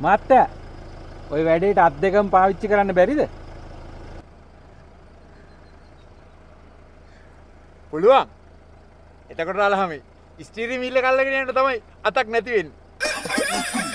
මාත්‍යා ඔය වැඩේට අත් දෙකම පාවිච්චි කරන්න බැරිද? පුළුවන්. එතකොට අලහමයි ස්ටීරියම් වීල් එක අල්ලගෙන යන්න තමයි අතක් නැති වෙන්නේ.